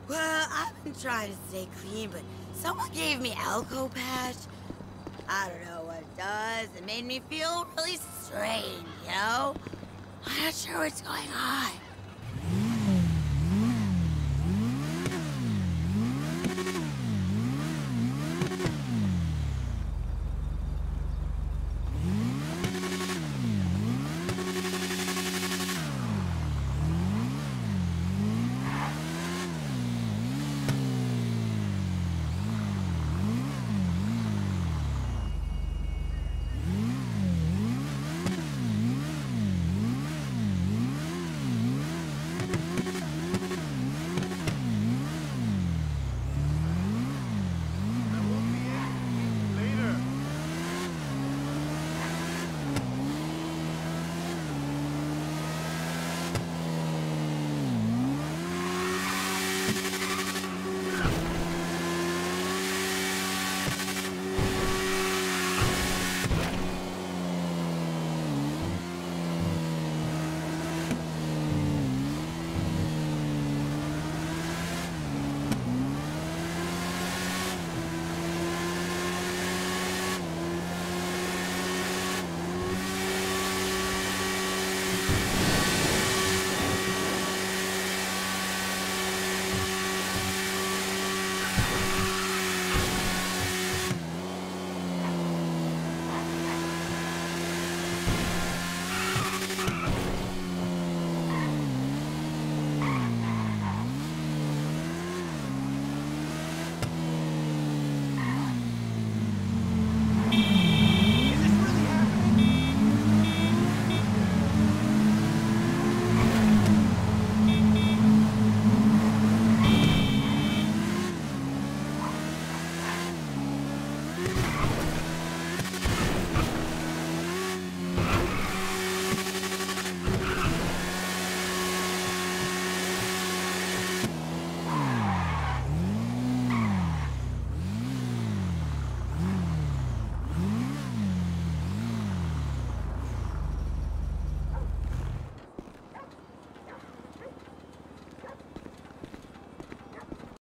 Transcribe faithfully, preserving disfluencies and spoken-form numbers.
Well, I've been trying to stay clean, but someone gave me Elko Patch. I don't know what it does. It made me feel really strange, you know? I'm not sure what's going on.